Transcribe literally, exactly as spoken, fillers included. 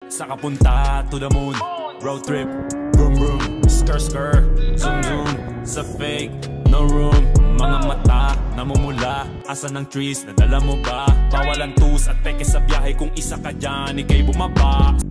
sa kapunta to the moon. Road trip, vroom vroom, skr skr, zoom zoom, sa fake, no room. Mga mata, namumula, asan ang trees, nadala mo ba? Bawalan tus at peke sa biyahe kung isa ka dyan, ikay bumaba.